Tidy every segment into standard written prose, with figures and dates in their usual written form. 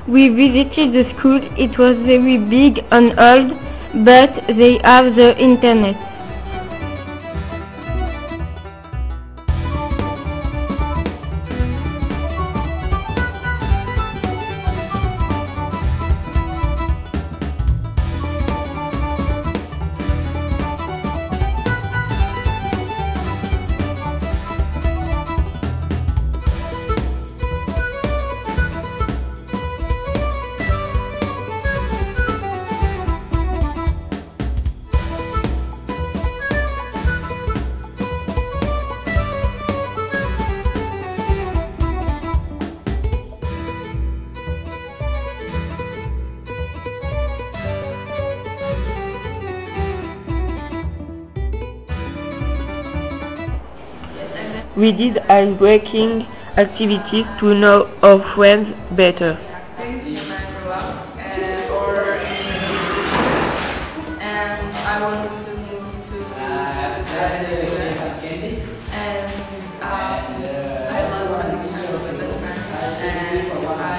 We visited the school. It was very big and old, but they have the internet. We did ice-breaking activities to know our friends better. When I grow up, or in the and I wanted to move to the US, and I love spending time with my best friends, and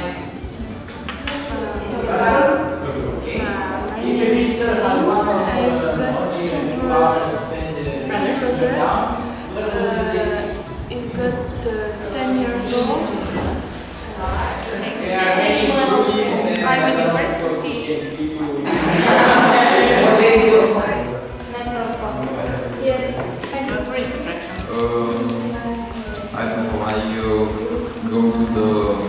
I've got 10 years old. I will be first to see. Yes. I don't know why you go to the